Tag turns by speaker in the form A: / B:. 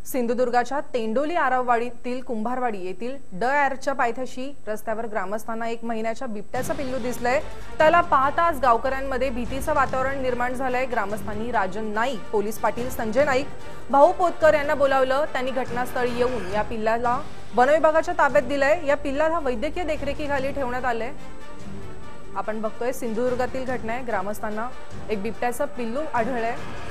A: सिंधुदुर्गाच्या तेंडोली आराववाडीतील कुंभारवाडी येथील ड.आरच्या पायथ्याशी रस्त्यावर ग्रामस्थांना 1 महिन्याच्या बिबट्याचं पिल्लू दिसलंय। त्याला पाहताच गावकऱ्यांमध्ये भीतीचं वातावरण निर्माण झालंय। ग्रामस्थांनी राजन नाईक, पोलीस पाटील संजय नाईक, भाऊ पोतकर यांना बोलावलं। त्यांनी घटनास्थळी येऊन या पिल्लाला वनविभागाच्या ताब्यात दिलंय। या पिल्लाला वैद्यकीय देखरेखीखाली ठेवण्यात आलंय। आपण बघतोय सिंधुदुर्गातील घटना आहे। ग्रामस्थांना एक बिबट्याचं पिल्लू आढळलंय।